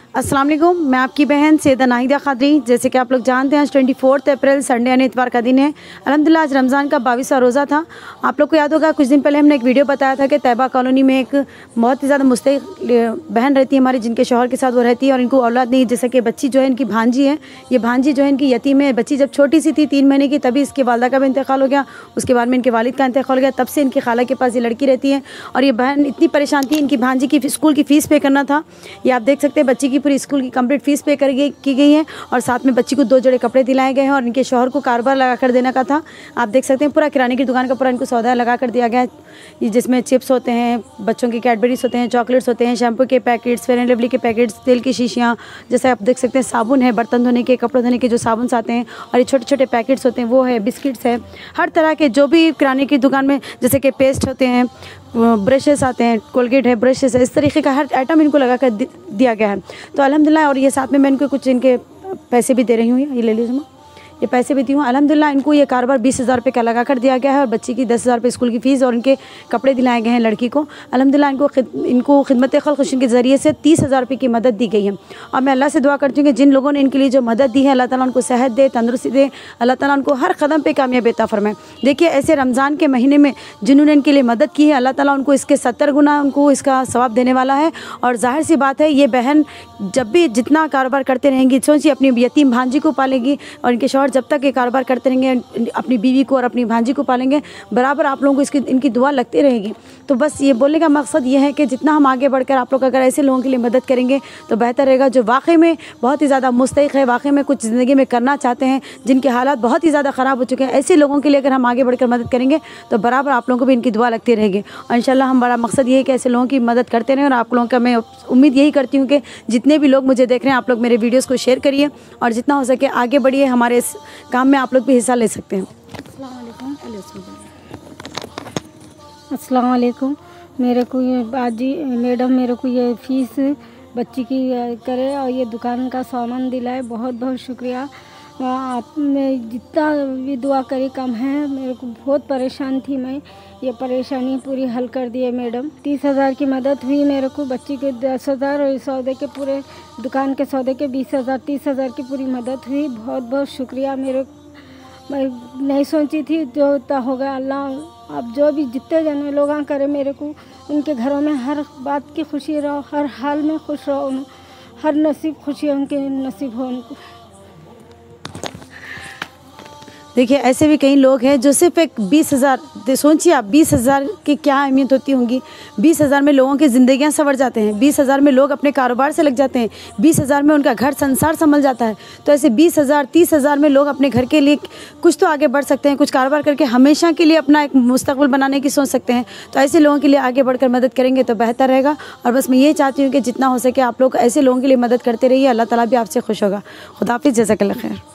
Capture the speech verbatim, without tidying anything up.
अस्सलाम वालेकुम, मैं आपकी बहन सैयदा नाहिदा क़ादरी। जैसे कि आप लोग जानते हैं आज चौबीस अप्रैल संडे यानी इतवार का दिन है। अल्हम्दुलिल्लाह आज रमज़ान का बाईसवां रोज़ा था। आप लोग को याद होगा कुछ दिन पहले हमने एक वीडियो बताया था कि तैयबा कॉलोनी में एक बहुत ही ज़्यादा मुस्तहिक़ बहन रहती है हमारी, जिनके शौहर के साथ वो रहती है और इनको औलाद नहीं। जैसे कि बच्ची जो है इनकी भांजी है, ये भांजी जो है इनकी यतीम है। बच्ची जब छोटी सी थी तीन महीने की तभी इसके वालदा का भी इंतकाल हो गया, उसके बाद में इनके वालिद का इंतकाल हो गया। तब से इनकी खाला के पास ये लड़की रहती है और ये बहन इतनी परेशान थी, इनकी भांजी की स्कूल की फ़ीस पे करना था। ये आप देख सकते हैं बच्ची की पूरी स्कूल की कंप्लीट फीस पे कर गई की गई है और साथ में बच्ची को दो जोड़े कपड़े दिलाए गए हैं और इनके शौहर को कारोबार लगा कर देने का था। आप देख सकते हैं पूरा किराने की दुकान का पूरा इनको सौदा लगा कर दिया गया है, जिसमें चिप्स होते हैं, बच्चों के कैडबरीज होते हैं, चॉकलेट्स होते हैं, शैम्पू के पैकेट्स, फेयर एंड लवली के पैकेट्स, तेल की शीशियाँ, जैसे आप देख सकते हैं साबुन है, बर्तन धोने के, कपड़े धोने के जो साबुन आते हैं और ये छोटे छोटे पैकेट्स होते हैं वो है, बिस्किट्स है, हर तरह के जो भी किराने की दुकान में जैसे कि पेस्ट होते हैं, ब्रशेस आते हैं, कोलगेट है, ब्रशेस है, इस तरीके का हर आइटम इनको लगा कर दिया गया है। तो अल्हम्दुलिल्लाह और ये साथ में मैं इनको कुछ इनके पैसे भी दे रही हूँ, ये ले लीजिए माँ, ये पैसे भी दी हूँ। अल्हम्दुलिल्लाह इनको ये कारोबार बीस हज़ार रुपये का लगा कर दिया गया है और बच्ची की दस हज़ार रुपये स्कूल की फ़ीस और इनके कपड़े दिलाए गए हैं लड़की को। अल्हम्दुलिल्लाह इनको खिद, इनको खिदमत खल्क़ के ज़रिए से तीस हज़ार रुपये की मदद दी गई है और मैं अल्लाह से दुआ करती हूँ कि जिन लोगों ने इनके लिए जो मदद दी है अल्लाह ताला उनको सेहत दे, तंदुरुस्ती दे, अल्लाह ताला उनको हर कदम पर कामयाबी अता फरमाए। देखिए ऐसे रमज़ान के महीने में जिन्होंने इनके लिए मदद की है अल्लाह ताला उनको इसके सत्तर गुना उनको इसका सवाब देने वाला है। और ज़ाहिर सी बात है ये बहन जब भी जितना कारोबार करते रहेंगी, सोचिए अपनी यतीम भांजी को पालेगी और इनके शौहर जब तक ये कारोबार करते रहेंगे अपनी बीवी को और अपनी भांजी को पालेंगे, बराबर आप लोगों को इसकी इनकी दुआ लगती रहेगी। तो बस ये बोलने का मकसद ये है कि जितना हम आगे बढ़कर आप लोग अगर ऐसे लोगों के लिए मदद करेंगे तो बेहतर रहेगा, जो वाकई में बहुत ही ज़्यादा मुस्तहिक़ है, वाकई में कुछ ज़िंदगी में करना चाहते हैं, जिनके हालात बहुत ही ज़्यादा ख़राब हो चुके हैं, ऐसे लोगों के लिए अगर हम आगे बढ़कर मदद करेंगे तो बराबर आप लोगों को भी इनकी दुआ लगती रहेगी। और इंशाल्लाह हम बड़ा मकसद ये है कि ऐसे लोगों की मदद करते रहें। और आप लोगों का मैं उम्मीद यही करती हूँ कि जितने भी लोग मुझे देख रहे हैं आप लोग मेरे वीडियोज़ को शेयर करिए और जितना हो सके आगे बढ़िए, हमारे इस काम में आप लोग भी हिस्सा ले सकते हैं। अस्सलाम वालेकुम। मेरे को ये बाजी मैडम मेरे को ये फ़ीस बच्ची की करे और ये दुकान का सामान दिलाए, बहुत बहुत शुक्रिया। आपने जितना भी दुआ करी कम है। मेरे को बहुत परेशान थी मैं, ये परेशानी पूरी हल कर दिए मैडम। तीस हज़ार की मदद हुई मेरे को, बच्ची के दस हज़ार और सौदे के पूरे दुकान के सौदे के बीस हज़ार तीस हज़ार की पूरी मदद हुई। बहुत बहुत शुक्रिया। मेरे मैं नहीं सोची थी जो होता होगा। अल्लाह अब जो भी जितने जने लोग करे मेरे को उनके घरों में हर बात की खुशी रहो, हर हाल में खुश रहो, हर नसीब खुशी उनके नसीब हो उनको। देखिए ऐसे भी कई लोग हैं जो सिर्फ एक बीस हज़ार, सोचिए आप बीस हज़ार की क्या अहमियत होती होंगी। बीस हज़ार में लोगों की ज़िंदगियां संवर जाते हैं, बीस हज़ार में लोग अपने कारोबार से लग जाते हैं, बीस हज़ार में उनका घर संसार संभल जाता है। तो ऐसे बीस हज़ार तीस हज़ार में लोग अपने घर के लिए कुछ तो आगे बढ़ सकते हैं, कुछ कारोबार करके हमेशा के लिए अपना एक मुस्तकबिल बनाने की सोच सकते हैं। तो ऐसे लोगों के लिए आगे बढ़कर मदद करेंगे तो बेहतर रहेगा। और बस मैं ये चाहती हूँ कि जितना हो सके आप लोग ऐसे लोगों के लिए मदद करते रहिए, अल्लाह ताला भी आपसे खुश होगा। खुदा हाफिज़, जज़ाकल्लाह खैर।